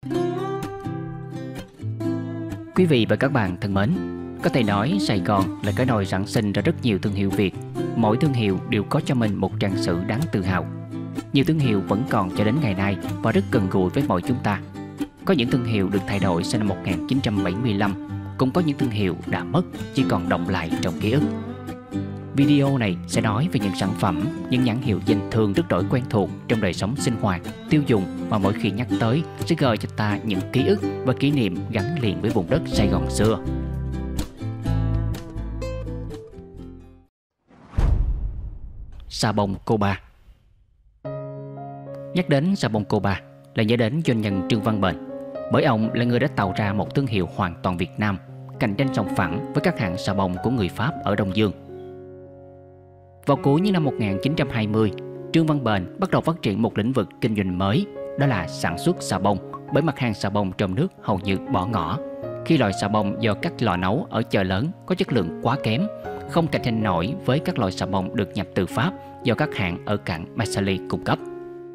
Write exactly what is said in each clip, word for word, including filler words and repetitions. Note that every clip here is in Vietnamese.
Quý vị và các bạn thân mến, có thể nói Sài Gòn là cái nồi sản sinh ra rất nhiều thương hiệu Việt. Mỗi thương hiệu đều có cho mình một trang sử đáng tự hào. Nhiều thương hiệu vẫn còn cho đến ngày nay và rất gần gũi với mọi chúng ta. Có những thương hiệu được thay đổi sau năm một nghìn chín trăm bảy mươi lăm, cũng có những thương hiệu đã mất chỉ còn đọng lại trong ký ức. Video này sẽ nói về những sản phẩm, những nhãn hiệu danh thương rất đổi quen thuộc trong đời sống sinh hoạt, tiêu dùng mà mỗi khi nhắc tới sẽ gợi cho ta những ký ức và kỷ niệm gắn liền với vùng đất Sài Gòn xưa. Xà bông Coba. Nhắc đến xà bông Coba là nhớ đến doanh nhân Trương Văn Bền, bởi ông là người đã tạo ra một thương hiệu hoàn toàn Việt Nam, cạnh tranh sòng phẳng với các hãng xà bông của người Pháp ở Đông Dương. Vào cuối những năm một nghìn chín trăm hai mươi, Trương Văn Bền bắt đầu phát triển một lĩnh vực kinh doanh mới, đó là sản xuất xà bông, bởi mặt hàng xà bông trong nước hầu như bỏ ngỏ. Khi loại xà bông do các lò nấu ở chợ lớn có chất lượng quá kém, không cạnh tranh nổi với các loại xà bông được nhập từ Pháp do các hãng ở cảng Marseille cung cấp.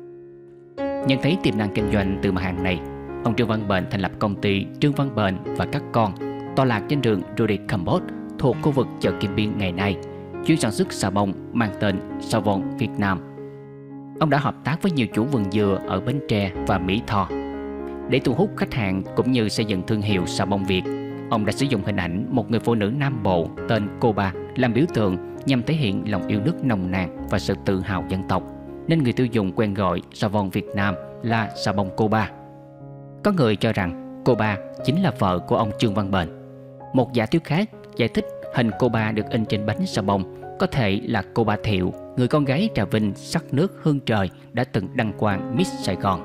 Nhận thấy tiềm năng kinh doanh từ mặt hàng này, ông Trương Văn Bền thành lập công ty Trương Văn Bền và các con, tọa lạc trên đường Rue de Cambodge thuộc khu vực chợ Kim Biên ngày nay, chuyên sản xuất xà bông mang tên Savon Việt Nam. Ông đã hợp tác với nhiều chủ vườn dừa ở Bến Tre và Mỹ Tho. Để thu hút khách hàng cũng như xây dựng thương hiệu xà bông Việt, ông đã sử dụng hình ảnh một người phụ nữ Nam Bộ tên Coba làm biểu tượng nhằm thể hiện lòng yêu nước nồng nàn và sự tự hào dân tộc, nên người tiêu dùng quen gọi Savon Việt Nam là xà bông Coba. Có người cho rằng Coba chính là vợ của ông Trương Văn Bền. Một giả thuyết khác giải thích hình Coba được in trên bánh xà bông có thể là Coba Thiệu, người con gái Trà Vinh sắc nước hương trời đã từng đăng quang Miss Sài Gòn.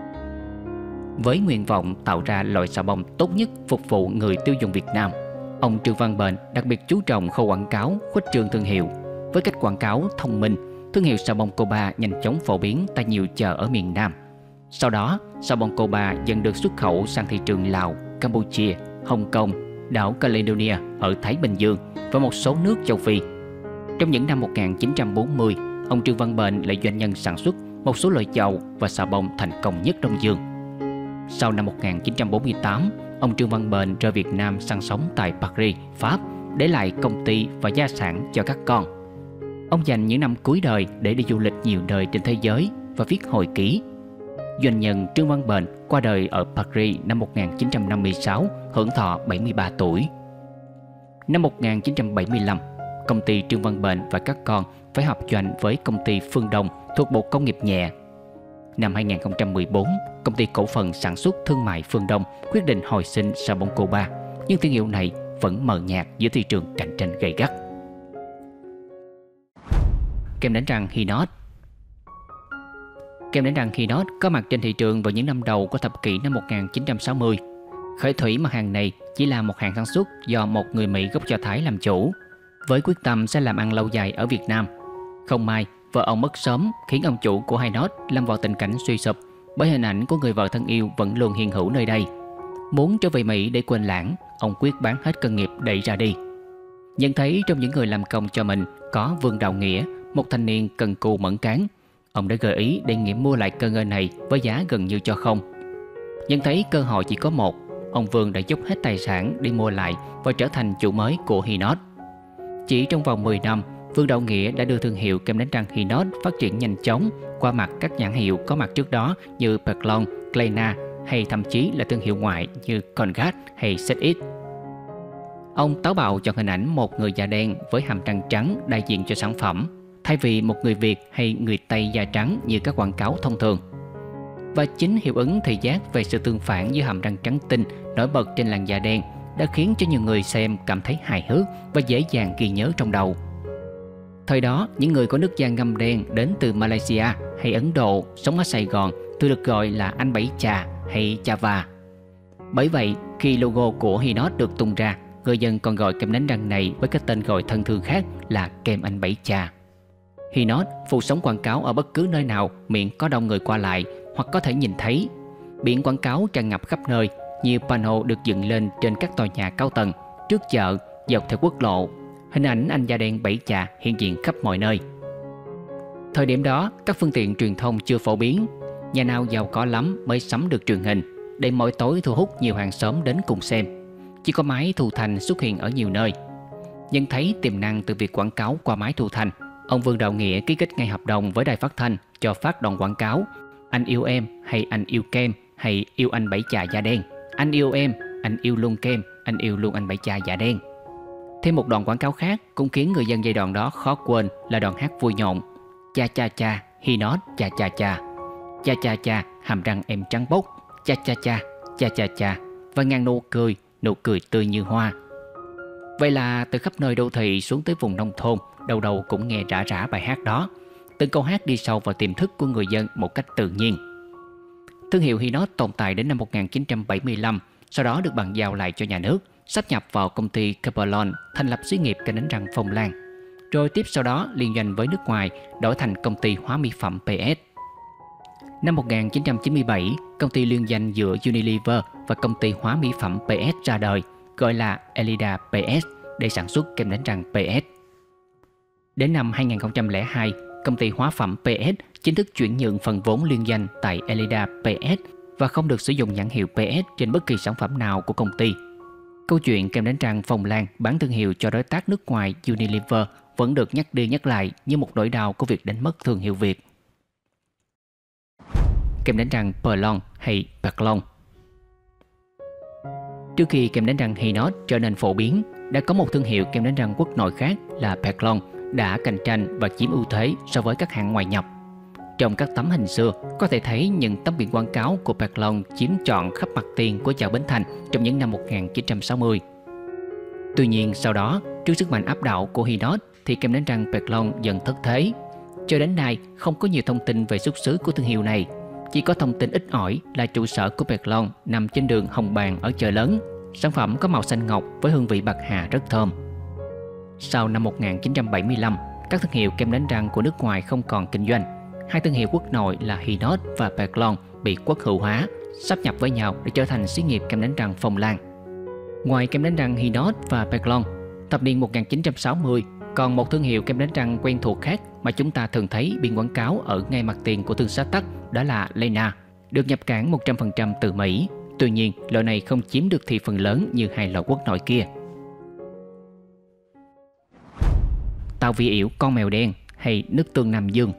Với nguyện vọng tạo ra loại xà bông tốt nhất phục vụ người tiêu dùng Việt Nam, ông Trương Văn Bền đặc biệt chú trọng khâu quảng cáo, khuếch trương thương hiệu. Với cách quảng cáo thông minh, thương hiệu xà bông Coba nhanh chóng phổ biến tại nhiều chợ ở miền Nam. Sau đó, xà bông Coba dần được xuất khẩu sang thị trường Lào, Campuchia, Hồng Kông, đảo Caledonia ở Thái Bình Dương và một số nước châu Phi. Trong những năm một nghìn chín trăm bốn mươi, ông Trương Văn Bền là doanh nhân sản xuất một số loại dầu và xà bông thành công nhất Đông Dương. Sau năm một nghìn chín trăm bốn mươi tám, ông Trương Văn Bền rời Việt Nam sang sống tại Paris, Pháp, để lại công ty và gia sản cho các con. Ông dành những năm cuối đời để đi du lịch nhiều nơi trên thế giới và viết hồi ký. Doanh nhân Trương Văn Bền qua đời ở Paris năm một nghìn chín trăm năm mươi sáu, hưởng thọ bảy mươi ba tuổi. Năm một nghìn chín trăm bảy mươi lăm, công ty Trương Văn Bền và các con phải hợp doanh với công ty Phương Đông thuộc Bộ Công nghiệp nhẹ. Năm hai nghìn không trăm mười bốn, công ty cổ phần sản xuất thương mại Phương Đông quyết định hồi sinh xà bông Coba, nhưng thương hiệu này vẫn mờ nhạt giữa thị trường cạnh tranh gay gắt. Kem đánh răng Hinox. Kem đánh răng Hinox có mặt trên thị trường vào những năm đầu của thập kỷ năm một nghìn chín trăm sáu mươi. Khởi thủy mặt hàng này chỉ là một hàng sản xuất do một người Mỹ gốc Do Thái làm chủ, với quyết tâm sẽ làm ăn lâu dài ở Việt Nam. Không may, vợ ông mất sớm khiến ông chủ của Hinox lâm vào tình cảnh suy sụp, bởi hình ảnh của người vợ thân yêu vẫn luôn hiện hữu nơi đây. Muốn trở về Mỹ để quên lãng, ông quyết bán hết cơ nghiệp đẩy ra đi. Nhận thấy trong những người làm công cho mình có Vương Đạo Nghĩa, một thanh niên cần cù mẫn cán, ông đã gợi ý đề nghị mua lại cơ ngơi này với giá gần như cho không. Nhận thấy cơ hội chỉ có một, ông Vương đã dốc hết tài sản để mua lại và trở thành chủ mới của Hinox. Chỉ trong vòng mười năm, Vương Đạo Nghĩa đã đưa thương hiệu kem đánh răng Hinox phát triển nhanh chóng qua mặt các nhãn hiệu có mặt trước đó như Perlon, Klena hay thậm chí là thương hiệu ngoại như Colgate hay Set It. Ông táo bạo chọn hình ảnh một người da đen với hàm răng trắng đại diện cho sản phẩm, thay vì một người Việt hay người Tây da trắng như các quảng cáo thông thường. Và chính hiệu ứng thị giác về sự tương phản giữa hàm răng trắng tinh nổi bật trên làn da đen đã khiến cho nhiều người xem cảm thấy hài hước và dễ dàng ghi nhớ trong đầu. Thời đó, những người có nước da ngăm đen đến từ Malaysia hay Ấn Độ sống ở Sài Gòn thường được gọi là anh Bảy Chà hay Chava. Bởi vậy, khi logo của Hinox được tung ra, người dân còn gọi kem đánh răng này với cái tên gọi thân thương khác là kem anh Bảy Chà. Hinox phủ sóng quảng cáo ở bất cứ nơi nào miễn có đông người qua lại hoặc có thể nhìn thấy. Biển quảng cáo tràn ngập khắp nơi, nhiều pano được dựng lên trên các tòa nhà cao tầng, trước chợ, dọc theo quốc lộ. Hình ảnh anh da đen Bảy Chà hiện diện khắp mọi nơi. Thời điểm đó, các phương tiện truyền thông chưa phổ biến, nhà nào giàu có lắm mới sắm được truyền hình. để mỗi tối thu hút nhiều hàng xóm đến cùng xem. Chỉ có máy thu thanh xuất hiện ở nhiều nơi. Nhận thấy tiềm năng từ việc quảng cáo qua máy thu thanh, ông Vương Đạo Nghĩa ký kết ngay hợp đồng với đài phát thanh cho phát đoạn quảng cáo "Anh yêu em" hay "Anh yêu kem" hay "Yêu anh bảy chà da đen", "Anh yêu em", "Anh yêu luôn kem", "Anh yêu luôn anh bảy chà da đen". Thêm một đoạn quảng cáo khác cũng khiến người dân giai đoạn đó khó quên là đoạn hát vui nhộn "Cha cha cha, he not, cha cha cha", "Cha cha cha, hàm răng em trắng bóc", "Cha cha cha, cha cha cha", và ngàn nụ cười, nụ cười tươi như hoa. Vậy là từ khắp nơi đô thị xuống tới vùng nông thôn, đầu đầu cũng nghe rã rã bài hát đó. Từng câu hát đi sâu vào tiềm thức của người dân một cách tự nhiên. Thương hiệu Hinox tồn tại đến năm một nghìn chín trăm bảy mươi lăm, sau đó được bàn giao lại cho nhà nước, sáp nhập vào công ty Capelon, thành lập xí nghiệp kem đánh răng Phong Lan. Rồi tiếp sau đó liên doanh với nước ngoài, đổi thành công ty hóa mỹ phẩm pê ét. Năm một nghìn chín trăm chín mươi bảy, công ty liên danh giữa Unilever và công ty hóa mỹ phẩm pê ét ra đời, gọi là Elida pê ét để sản xuất kem đánh răng pê ét. Đến năm hai nghìn không trăm lẻ hai, công ty hóa phẩm pê ét chính thức chuyển nhượng phần vốn liên danh tại Elida pê ét và không được sử dụng nhãn hiệu pê ét trên bất kỳ sản phẩm nào của công ty. Câu chuyện kem đánh răng Phong Lan bán thương hiệu cho đối tác nước ngoài Unilever vẫn được nhắc đi nhắc lại như một nỗi đau của việc đánh mất thương hiệu Việt. Kem đánh răng Perlon hay Perlon. Trước khi kem đánh răng Hinox trở nên phổ biến, đã có một thương hiệu kem đánh răng quốc nội khác là Perlon đã cạnh tranh và chiếm ưu thế so với các hãng ngoại nhập. Trong các tấm hình xưa, có thể thấy những tấm biển quảng cáo của Perlon chiếm trọn khắp mặt tiền của chợ Bến Thành trong những năm một nghìn chín trăm sáu mươi. Tuy nhiên sau đó, trước sức mạnh áp đảo của Hinox thì kem đánh răng Perlon dần thất thế. Cho đến nay, không có nhiều thông tin về xuất xứ của thương hiệu này. Chỉ có thông tin ít ỏi là trụ sở của Perlon nằm trên đường Hồng Bàng ở chợ lớn. Sản phẩm có màu xanh ngọc với hương vị bạc hà rất thơm. Sau năm một nghìn chín trăm bảy mươi lăm, các thương hiệu kem đánh răng của nước ngoài không còn kinh doanh. Hai thương hiệu quốc nội là Hinox và Perlon bị quốc hữu hóa, sáp nhập với nhau để trở thành xí nghiệp kem đánh răng Phong Lan. Ngoài kem đánh răng Hinox và Perlon, thập niên một nghìn chín trăm sáu mươi còn một thương hiệu kem đánh răng quen thuộc khác mà chúng ta thường thấy biển quảng cáo ở ngay mặt tiền của thương xá tắc, đó là Lena, được nhập cảng một trăm phần trăm từ Mỹ. Tuy nhiên, loại này không chiếm được thị phần lớn như hai loại quốc nội kia. Tàu vị ỉu con mèo đen hay nước tương Nam Dương.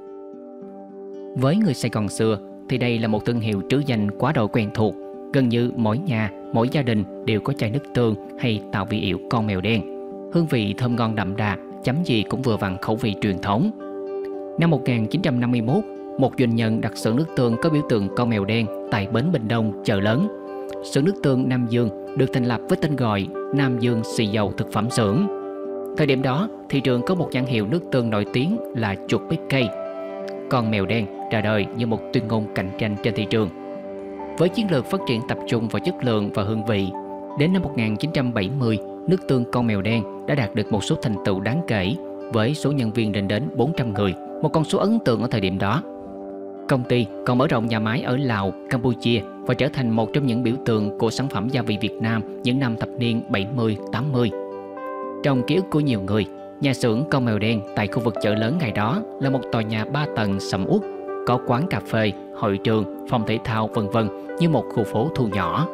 Với người Sài Gòn xưa thì đây là một thương hiệu trứ danh quá độ quen thuộc. Gần như mỗi nhà, mỗi gia đình đều có chai nước tương hay tàu vị ỉu con mèo đen. Hương vị thơm ngon đậm đà, chấm gì cũng vừa vặn khẩu vị truyền thống. Năm một nghìn chín trăm năm mươi mốt, một doanh nhân đặt xưởng nước tương có biểu tượng con mèo đen tại bến Bình Đông, chợ lớn. Xưởng nước tương Nam Dương được thành lập với tên gọi Nam Dương Xì Dầu Thực phẩm xưởng. Thời điểm đó, thị trường có một nhãn hiệu nước tương nổi tiếng là chuột bếp cây. Con mèo đen ra đời như một tuyên ngôn cạnh tranh trên thị trường. Với chiến lược phát triển tập trung vào chất lượng và hương vị, đến năm một nghìn chín trăm bảy mươi, nước tương con mèo đen đã đạt được một số thành tựu đáng kể với số nhân viên lên đến bốn trăm người, một con số ấn tượng ở thời điểm đó. Công ty còn mở rộng nhà máy ở Lào, Campuchia và trở thành một trong những biểu tượng của sản phẩm gia vị Việt Nam những năm thập niên bảy mươi tám mươi. Trong ký ức của nhiều người, nhà xưởng con mèo đen tại khu vực chợ lớn ngày đó là một tòa nhà ba tầng sầm uất, có quán cà phê, hội trường, phòng thể thao vân vân như một khu phố thu nhỏ.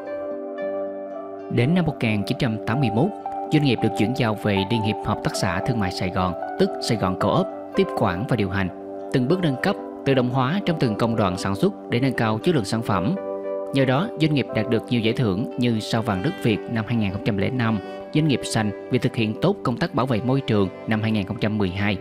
Đến năm một nghìn chín trăm tám mươi mốt, doanh nghiệp được chuyển giao về Liên hiệp Hợp tác xã Thương mại Sài Gòn, tức Sài Gòn Co-op, tiếp quản và điều hành, từng bước nâng cấp, tự động hóa trong từng công đoạn sản xuất để nâng cao chất lượng sản phẩm. Nhờ đó, doanh nghiệp đạt được nhiều giải thưởng như Sao vàng đất Việt năm hai nghìn không trăm lẻ năm, Doanh nghiệp xanh vì thực hiện tốt công tác bảo vệ môi trường năm hai nghìn không trăm mười hai.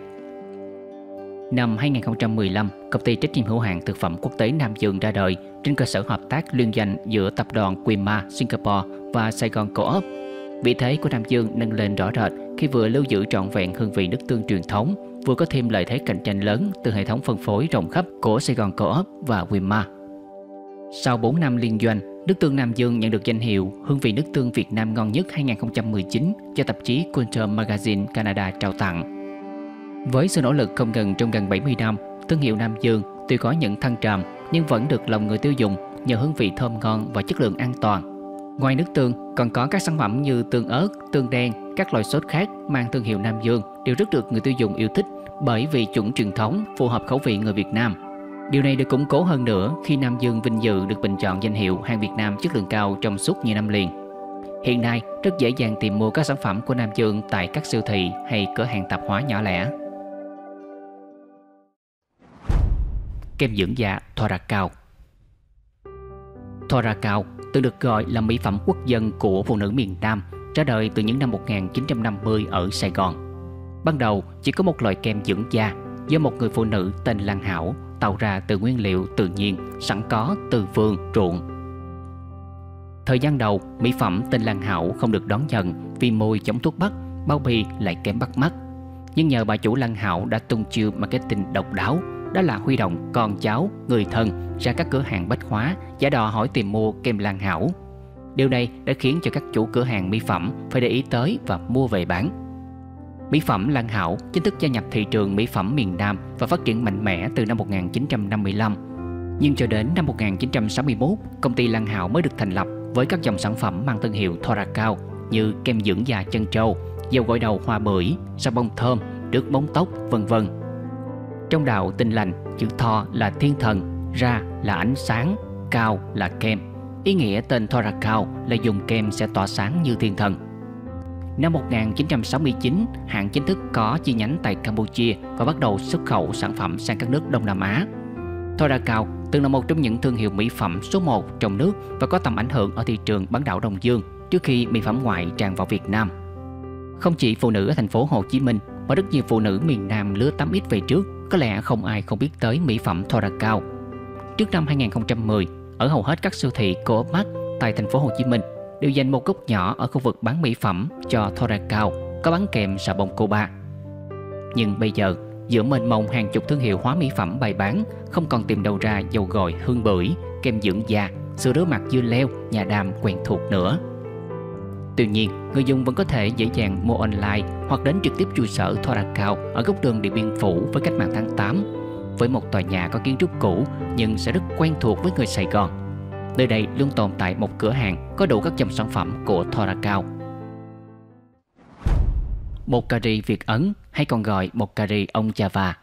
Năm hai nghìn không trăm mười lăm, công ty trách nhiệm hữu hạn thực phẩm quốc tế Nam Dương ra đời trên cơ sở hợp tác liên doanh giữa tập đoàn Winmar Singapore và Sài Gòn Co-op. Vị thế của Nam Dương nâng lên rõ rệt khi vừa lưu giữ trọn vẹn hương vị nước tương truyền thống, vừa có thêm lợi thế cạnh tranh lớn từ hệ thống phân phối rộng khắp của Sài Gòn Co-op và Winmar. Sau bốn năm liên doanh, nước tương Nam Dương nhận được danh hiệu Hương vị nước tương Việt Nam ngon nhất hai nghìn không trăm mười chín do tạp chí Culture Magazine Canada trao tặng. Với sự nỗ lực không ngừng trong gần bảy mươi năm, thương hiệu Nam Dương tuy có những thăng trầm nhưng vẫn được lòng người tiêu dùng nhờ hương vị thơm ngon và chất lượng an toàn. Ngoài nước tương, còn có các sản phẩm như tương ớt, tương đen, các loại sốt khác mang thương hiệu Nam Dương đều rất được người tiêu dùng yêu thích bởi vì chuẩn truyền thống phù hợp khẩu vị người Việt Nam. Điều này được củng cố hơn nữa khi Nam Dương vinh dự được bình chọn danh hiệu hàng Việt Nam chất lượng cao trong suốt nhiều năm liền. Hiện nay, rất dễ dàng tìm mua các sản phẩm của Nam Dương tại các siêu thị hay cửa hàng tạp hóa nhỏ lẻ. Kem dưỡng da Thoracal. Thoracal từng được gọi là mỹ phẩm quốc dân của phụ nữ miền Nam, ra đời từ những năm một nghìn chín trăm năm mươi ở Sài Gòn. Ban đầu chỉ có một loại kem dưỡng da do một người phụ nữ tên Lan Hảo tạo ra từ nguyên liệu tự nhiên sẵn có từ vườn ruộng. Thời gian đầu, mỹ phẩm tên Lan Hảo không được đón nhận vì mùi giống thuốc bắc, bao bì lại kém bắt mắt. Nhưng nhờ bà chủ Lan Hảo đã tung chiêu marketing độc đáo, đó là huy động con cháu, người thân ra các cửa hàng bách hóa giả đò hỏi tìm mua kem Lan Hảo. Điều này đã khiến cho các chủ cửa hàng mỹ phẩm phải để ý tới và mua về bán. Mỹ phẩm Lan Hảo chính thức gia nhập thị trường mỹ phẩm miền Nam và phát triển mạnh mẽ từ năm một nghìn chín trăm năm mươi lăm. Nhưng cho đến năm một nghìn chín trăm sáu mươi mốt, công ty Lan Hảo mới được thành lập với các dòng sản phẩm mang thương hiệu Thoracal như kem dưỡng da chân trâu, dầu gội đầu hoa bưởi, xà bông thơm, nước bóng tóc, vân vân. Trong đạo Tin Lành, chữ Tho là thiên thần, Ra là ánh sáng, Cao là kem. Ý nghĩa tên Thoracal là dùng kem sẽ tỏa sáng như thiên thần. Năm một nghìn chín trăm sáu mươi chín, hãng chính thức có chi nhánh tại Campuchia và bắt đầu xuất khẩu sản phẩm sang các nước Đông Nam Á. Thoracal từng là một trong những thương hiệu mỹ phẩm số một trong nước và có tầm ảnh hưởng ở thị trường bán đảo Đông Dương trước khi mỹ phẩm ngoại tràn vào Việt Nam. Không chỉ phụ nữ ở thành phố Hồ Chí Minh mà rất nhiều phụ nữ miền Nam lứa tám x về trước có lẽ không ai không biết tới mỹ phẩm Thoracal. Trước năm hai nghìn không trăm mười, ở hầu hết các siêu thị Co-op Mart tại thành phố Hồ Chí Minh đều dành một góc nhỏ ở khu vực bán mỹ phẩm cho Thoracal, có bán kèm xà bông Coba. Nhưng bây giờ, giữa mênh mông hàng chục thương hiệu hóa mỹ phẩm bày bán, không còn tìm đâu ra dầu gội hương bưởi, kem dưỡng da, sữa rửa mặt dưa leo, nhà đàm quen thuộc nữa. Tuy nhiên, người dùng vẫn có thể dễ dàng mua online hoặc đến trực tiếp trụ sở Thoracal ở góc đường Điện Biên Phủ với cách mạng tháng tám, với một tòa nhà có kiến trúc cũ nhưng sẽ rất quen thuộc với người Sài Gòn. Nơi đây luôn tồn tại một cửa hàng có đủ các dòng sản phẩm của Thoracal. Bột cà ri Việt Ấn hay còn gọi bột cà ri ông Java.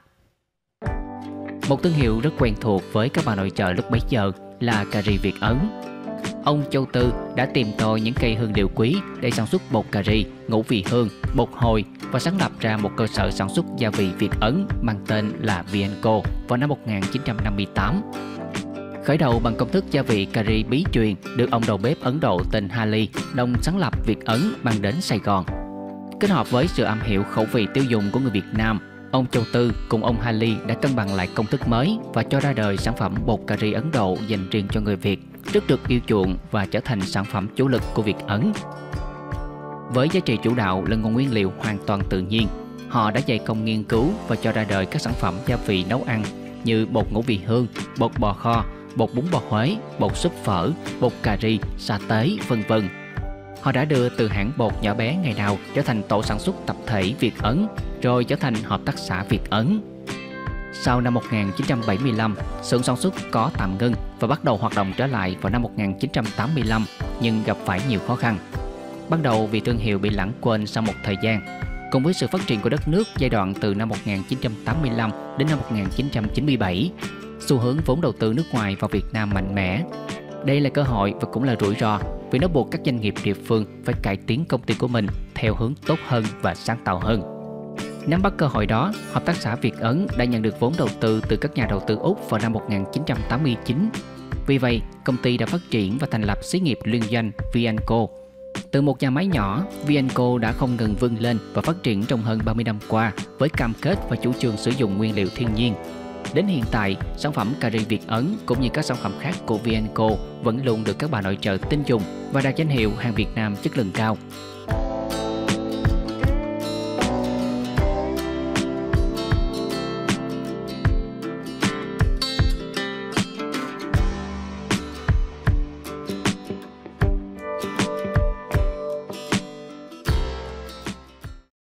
Một thương hiệu rất quen thuộc với các bà nội trợ lúc bấy giờ là cà ri Việt Ấn. Ông Châu Tư đã tìm tòi những cây hương liệu quý để sản xuất bột cà ri, ngũ vị hương, bột hồi và sáng lập ra một cơ sở sản xuất gia vị Việt Ấn mang tên là Vienco vào năm một nghìn chín trăm năm mươi tám. Khởi đầu bằng công thức gia vị cà ri bí truyền được ông đầu bếp Ấn Độ tên Hali đồng sáng lập Việt Ấn mang đến Sài Gòn. Kết hợp với sự am hiểu khẩu vị tiêu dùng của người Việt Nam, ông Châu Tư cùng ông Hali đã cân bằng lại công thức mới và cho ra đời sản phẩm bột cà ri Ấn Độ dành riêng cho người Việt, rất được yêu chuộng và trở thành sản phẩm chủ lực của Việt Ấn. Với giá trị chủ đạo là nguồn nguyên liệu hoàn toàn tự nhiên, họ đã dày công nghiên cứu và cho ra đời các sản phẩm gia vị nấu ăn như bột ngũ vị hương, bột bò kho, bột bún bò Huế, bột súp phở, bột cà ri, sa tế, vân vân. Họ đã đưa từ hãng bột nhỏ bé ngày nào trở thành tổ sản xuất tập thể Việt Ấn, rồi trở thành hợp tác xã Việt Ấn. Sau năm một nghìn chín trăm bảy mươi lăm, xưởng sản xuất có tạm ngưng và bắt đầu hoạt động trở lại vào năm một nghìn chín trăm tám mươi lăm, nhưng gặp phải nhiều khó khăn. Ban đầu vì thương hiệu bị lãng quên sau một thời gian, cùng với sự phát triển của đất nước giai đoạn từ năm một nghìn chín trăm tám mươi lăm đến năm một nghìn chín trăm chín mươi bảy, xu hướng vốn đầu tư nước ngoài vào Việt Nam mạnh mẽ. Đây là cơ hội và cũng là rủi ro vì nó buộc các doanh nghiệp địa phương phải cải tiến công ty của mình theo hướng tốt hơn và sáng tạo hơn. Nắm bắt cơ hội đó, hợp tác xã Việt Ấn đã nhận được vốn đầu tư từ các nhà đầu tư Úc vào năm một nghìn chín trăm tám mươi chín. Vì vậy, công ty đã phát triển và thành lập xí nghiệp liên doanh Vienco. Từ một nhà máy nhỏ, Vienco đã không ngừng vươn lên và phát triển trong hơn ba mươi năm qua với cam kết và chủ trương sử dụng nguyên liệu thiên nhiên. Đến hiện tại, sản phẩm cà ri Việt Ấn cũng như các sản phẩm khác của Vienco vẫn luôn được các bà nội trợ tin dùng và đạt danh hiệu hàng Việt Nam chất lượng cao.